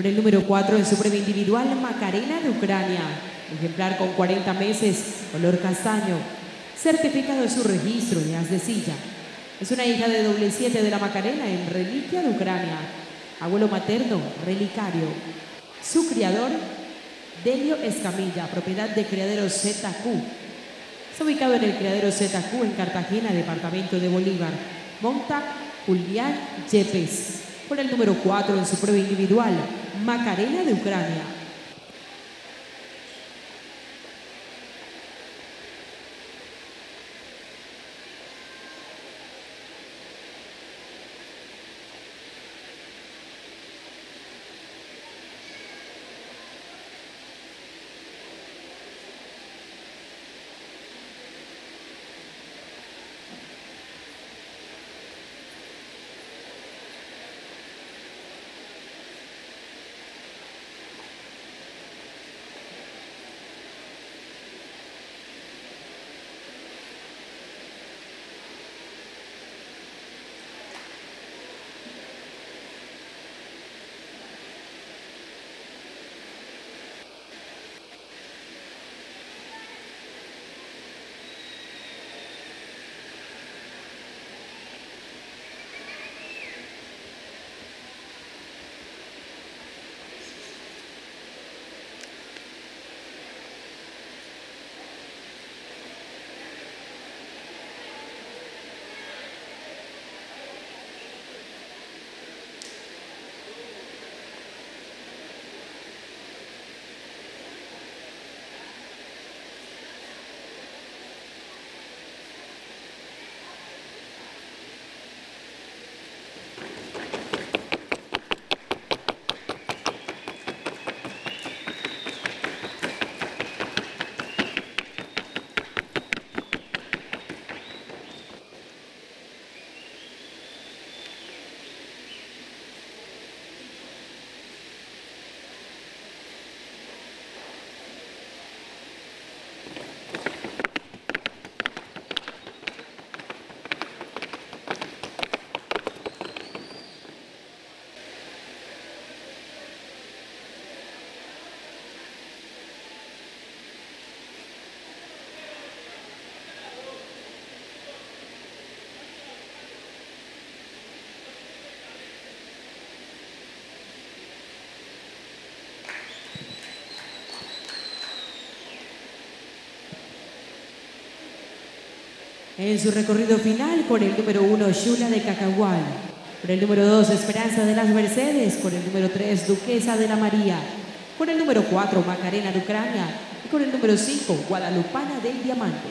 Por el número 4 en su prueba individual, Macarena de Ucrania. Ejemplar con 40 meses, color castaño. Certificado de su registro de as de silla. Es una hija de doble 7 de la Macarena en reliquia de Ucrania. Abuelo materno, relicario. Su criador, Delio Escamilla, propiedad de Criadero ZQ. Está ubicado en el Criadero ZQ en Cartagena, departamento de Bolívar. Monta Julián Yepes. Por el número 4 en su prueba individual, Macarena de Ucrania. En su recorrido final, con el número 1, Shula de Cacahual. Con el número 2, Esperanza de las Mercedes. Con el número 3, Duquesa de la María. Con el número 4, Macarena de Ucrania. Y con el número 5, Guadalupana del Diamante.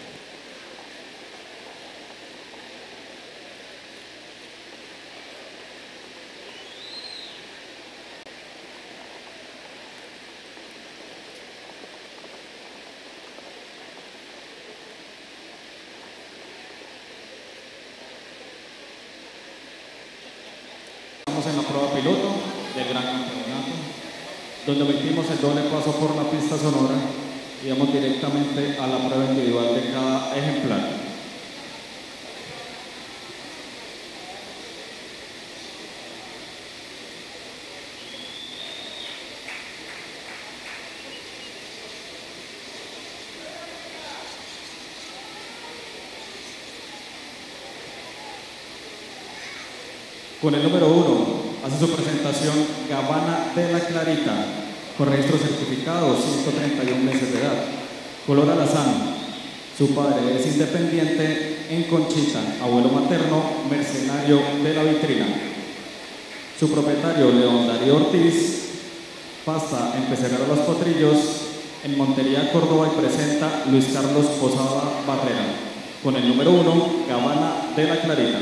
En la prueba piloto del gran campeonato, donde metimos el doble paso por la pista sonora y vamos directamente a la prueba individual de cada ejemplar. Con el número 1 hace su presentación Gabana de la Clarita, con registro certificado, 131 meses de edad, color alazán. Su padre es independiente en Conchita, abuelo materno, mercenario de la vitrina. Su propietario, León Darío Ortiz, pasa en Pecerrero Los Potrillos, en Montería, Córdoba, y presenta Luis Carlos Posada Barrera, con el número 1, Gabana de la Clarita.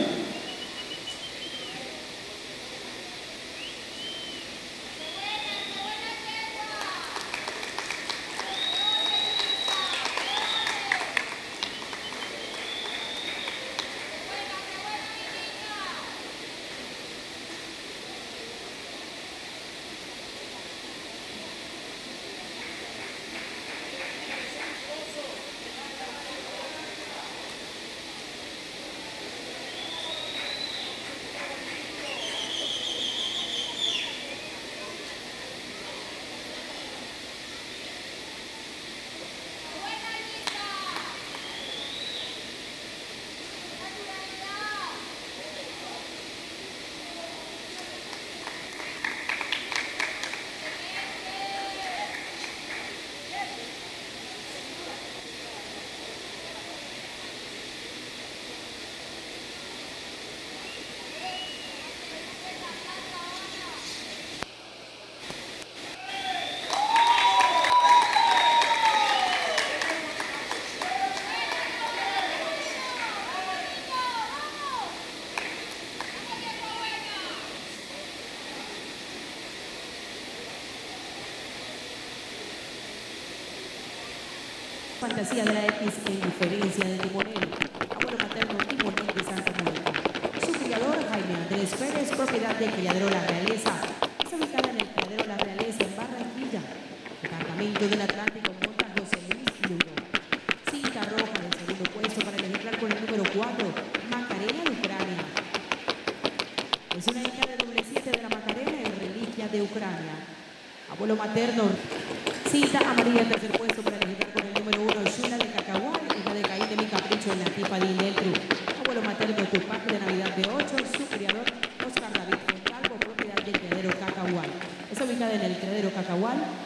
fantasía de la X en diferencia de timonel. Abuelo materno timonel de Santa Mónica. Su criador Jaime Andrés Pérez, propiedad del Criadero La Realeza. Está ubicada en el Criadero La Realeza en Barranquilla. Departamento del Atlántico, monta José Luis Lugo. Cinta roja del segundo puesto para el ejemplar con el número 4, Macarena de Ucrania. Es una hija de doble 7 de la Macarena y reliquia de Ucrania. Abuelo materno, cinta amarilla en tercer puesto para el ejemplar con el número 1, Shula de Cacahual, hija de Caín de mi capricho en la Tifa de Ineltru. Abuelo materno, tu pack de Navidad de hoy